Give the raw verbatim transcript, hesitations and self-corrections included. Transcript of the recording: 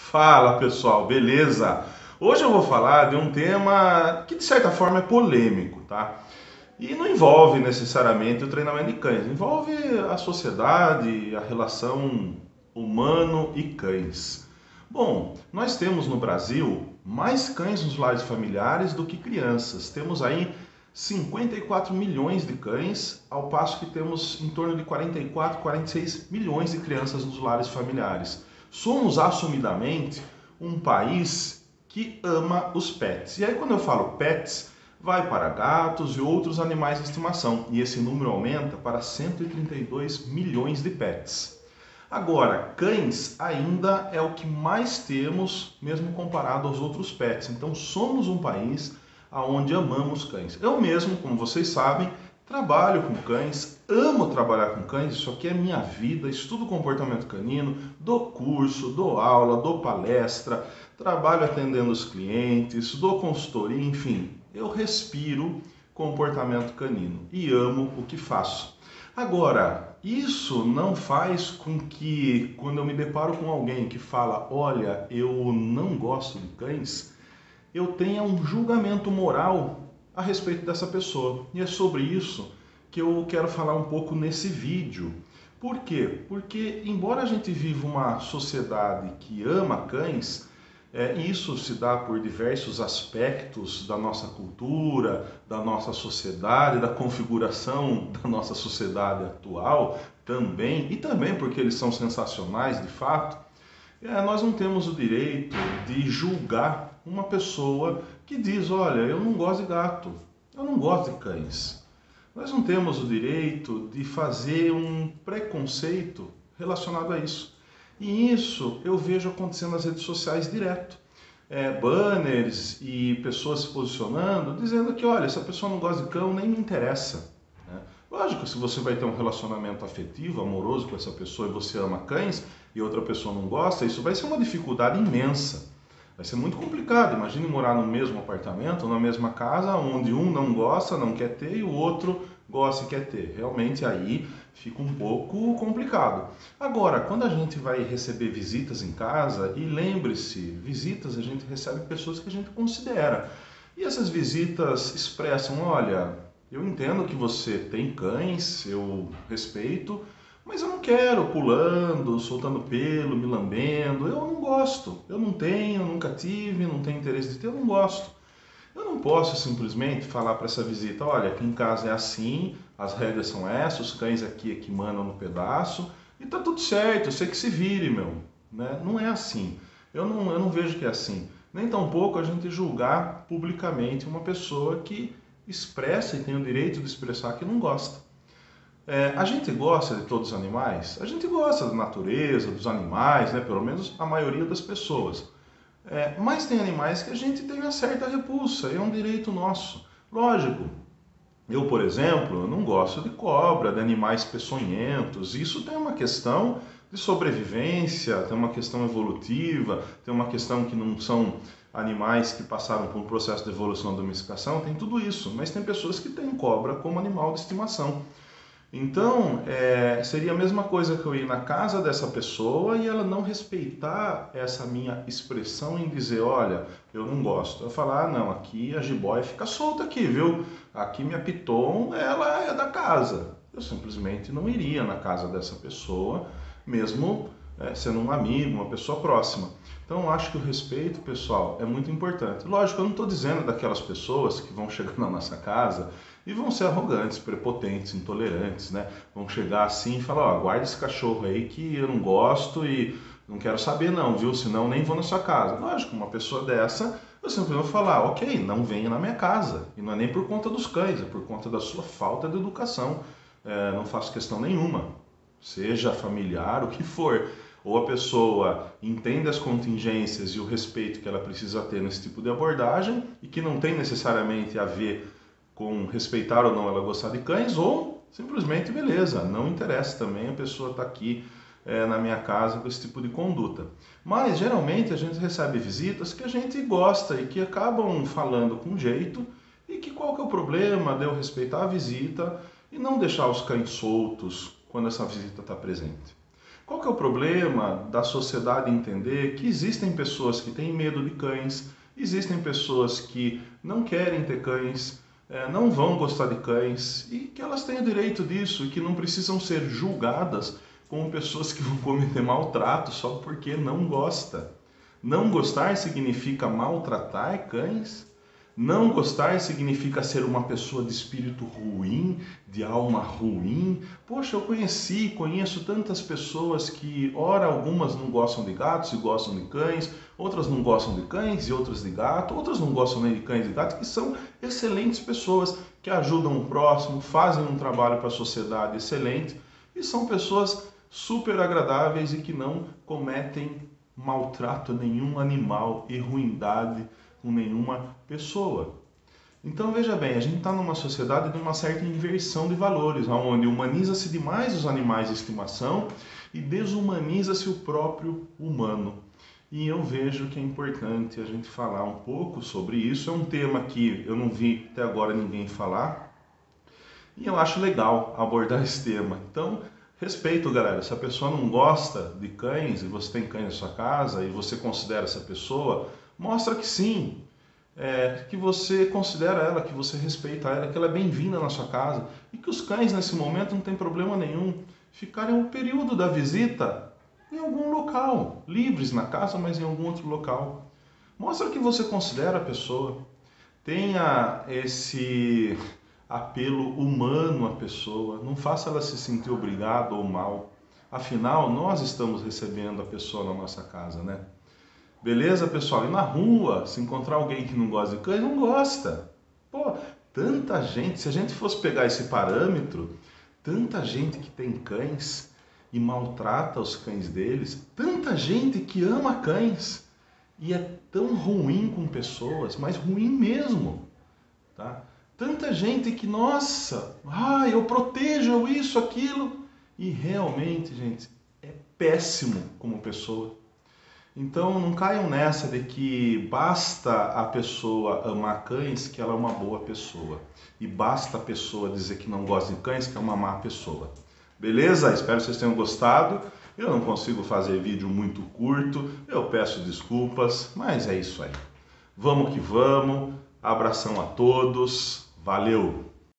Fala pessoal, beleza? Hoje eu vou falar de um tema que de certa forma é polêmico, tá? E não envolve necessariamente o treinamento de cães, envolve a sociedade, a relação humano e cães. Bom, nós temos no Brasil mais cães nos lares familiares do que crianças. Temos aí cinquenta e quatro milhões de cães, ao passo que temos em torno de quarenta e quatro, quarenta e seis milhões de crianças nos lares familiares. Somos assumidamente um país que ama os pets. E aí quando eu falo pets, vai para gatos e outros animais de estimação. E esse número aumenta para cento e trinta e dois milhões de pets. Agora, cães ainda é o que mais temos, mesmo comparado aos outros pets. Então somos um país onde amamos cães. Eu mesmo, como vocês sabem, trabalho com cães, amo trabalhar com cães, isso aqui é minha vida, estudo comportamento canino, dou curso, dou aula, dou palestra, trabalho atendendo os clientes, dou consultoria, enfim, eu respiro comportamento canino e amo o que faço. Agora, isso não faz com que, quando eu me deparo com alguém que fala, olha, eu não gosto de cães, eu tenha um julgamento moral a respeito dessa pessoa. E é sobre isso que eu quero falar um pouco nesse vídeo. Por quê? Porque, embora a gente viva uma sociedade que ama cães, é, isso se dá por diversos aspectos da nossa cultura, da nossa sociedade, da configuração da nossa sociedade atual também, e também porque eles são sensacionais de fato, é, nós não temos o direito de julgar uma pessoa que diz, olha, eu não gosto de gato, eu não gosto de cães. Nós não temos o direito de fazer um preconceito relacionado a isso. E isso eu vejo acontecendo nas redes sociais direto. É, banners e pessoas se posicionando, dizendo que, olha, essa pessoa não gosta de cão, nem me interessa. Né? Lógico, se você vai ter um relacionamento afetivo, amoroso com essa pessoa e você ama cães e outra pessoa não gosta, isso vai ser uma dificuldade imensa. Vai ser muito complicado. Imagine morar no mesmo apartamento, na mesma casa, onde um não gosta, não quer ter, e o outro gosta e quer ter. Realmente aí fica um pouco complicado. Agora, quando a gente vai receber visitas em casa, e lembre-se, visitas a gente recebe pessoas que a gente considera. E essas visitas expressam, olha, eu entendo que você tem cães, eu respeito, mas eu não quero pulando, soltando pelo, me lambendo, eu não gosto, eu não tenho, nunca tive, não tenho interesse de ter, eu não gosto. Eu não posso simplesmente falar para essa visita, olha, aqui em casa é assim, as regras são essas, os cães aqui é que mandam no pedaço, e tá tudo certo, você que se vire, meu. Né? Não é assim, eu não, eu não vejo que é assim. Nem tampouco a gente julgar publicamente uma pessoa que expressa e tem o direito de expressar que não gosta. É, a gente gosta de todos os animais? A gente gosta da natureza, dos animais, né? Pelo menos a maioria das pessoas. É, mas tem animais que a gente tem uma certa repulsa, é um direito nosso. Lógico, eu, por exemplo, não gosto de cobra, de animais peçonhentos. Isso tem uma questão de sobrevivência, tem uma questão evolutiva, tem uma questão que não são animais que passaram por um processo de evolução e domesticação, tem tudo isso. Mas tem pessoas que têm cobra como animal de estimação. Então, é, seria a mesma coisa que eu ir na casa dessa pessoa e ela não respeitar essa minha expressão em dizer, olha, eu não gosto. Eu falar, ah, não, aqui a jiboia fica solta aqui, viu? Aqui minha piton, ela é da casa. Eu simplesmente não iria na casa dessa pessoa, mesmo é, sendo um amigo, uma pessoa próxima. Então, eu acho que o respeito, pessoal, é muito importante. Lógico, eu não estou dizendo daquelas pessoas que vão chegar na nossa casa e vão ser arrogantes, prepotentes, intolerantes, né? Vão chegar assim e falar, ó, guarda esse cachorro aí que eu não gosto e não quero saber não, viu? Senão nem vou na sua casa. Lógico, uma pessoa dessa, eu sempre vou falar, ok, não venha na minha casa. E não é nem por conta dos cães, é por conta da sua falta de educação. É, não faço questão nenhuma, seja familiar, o que for. Ou a pessoa entende as contingências e o respeito que ela precisa ter nesse tipo de abordagem e que não tem necessariamente a ver com respeitar ou não ela gostar de cães, ou simplesmente beleza, não interessa também, a pessoa está aqui é, na minha casa com esse tipo de conduta. Mas geralmente a gente recebe visitas que a gente gosta e que acabam falando com jeito e que qual que é o problema de eu respeitar a visita e não deixar os cães soltos quando essa visita está presente. Qual que é o problema da sociedade entender que existem pessoas que têm medo de cães, existem pessoas que não querem ter cães, é, não vão gostar de cães e que elas têm o direito disso e que não precisam ser julgadas como pessoas que vão cometer maltrato só porque não gosta. Não gostar significa maltratar cães? Não gostar significa ser uma pessoa de espírito ruim, de alma ruim? Poxa, eu conheci, conheço tantas pessoas que, ora, algumas não gostam de gatos e gostam de cães, outras não gostam de cães e outras de gato, outras não gostam nem de cães e gatos, que são excelentes pessoas, que ajudam o próximo, fazem um trabalho para a sociedade excelente e são pessoas super agradáveis e que não cometem maltrato a nenhum animal e ruindade com nenhuma pessoa. Então veja bem, a gente está numa sociedade de uma certa inversão de valores, onde humaniza-se demais os animais de estimação e desumaniza-se o próprio humano. E eu vejo que é importante a gente falar um pouco sobre isso. É um tema que eu não vi até agora ninguém falar e eu acho legal abordar esse tema. Então, respeito, galera. Se a pessoa não gosta de cães e você tem cães na sua casa e você considera essa pessoa, mostra que sim, é, que você considera ela, que você respeita ela, que ela é bem-vinda na sua casa e que os cães nesse momento não tem problema nenhum ficarem um período da visita em algum local, livres na casa, mas em algum outro local. Mostra que você considera a pessoa, tenha esse apelo humano à pessoa, não faça ela se sentir obrigada ou mal. Afinal, nós estamos recebendo a pessoa na nossa casa, né? Beleza, pessoal? E na rua, se encontrar alguém que não gosta de cães, não gosta. Pô, tanta gente, se a gente fosse pegar esse parâmetro, tanta gente que tem cães e maltrata os cães deles, tanta gente que ama cães e é tão ruim com pessoas, mas ruim mesmo, tá? Tanta gente que, nossa, ah, eu protejo isso, aquilo, e realmente, gente, é péssimo como pessoa. Então não caiam nessa de que basta a pessoa amar cães que ela é uma boa pessoa. E basta a pessoa dizer que não gosta de cães que é uma má pessoa. Beleza? Espero que vocês tenham gostado. Eu não consigo fazer vídeo muito curto, eu peço desculpas, mas é isso aí. Vamos que vamos. Abração a todos. Valeu!